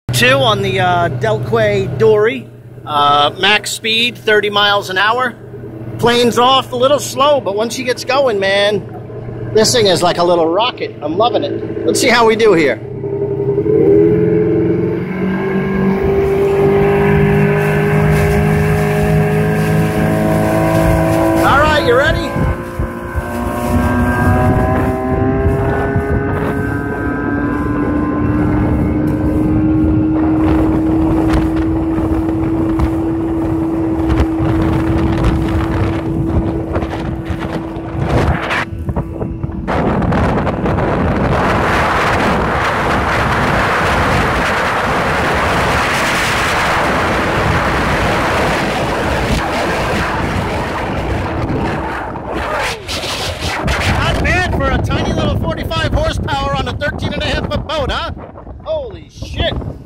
Two on the Dell Quay Dory, max speed 30 miles an hour. Plane's off a little slow, but once she gets going, man, this thing is like a little rocket. I'm loving it. Let's see how we do here. All right, you ready? For a tiny little 45 horsepower on a 13.5-foot boat, huh? Holy shit!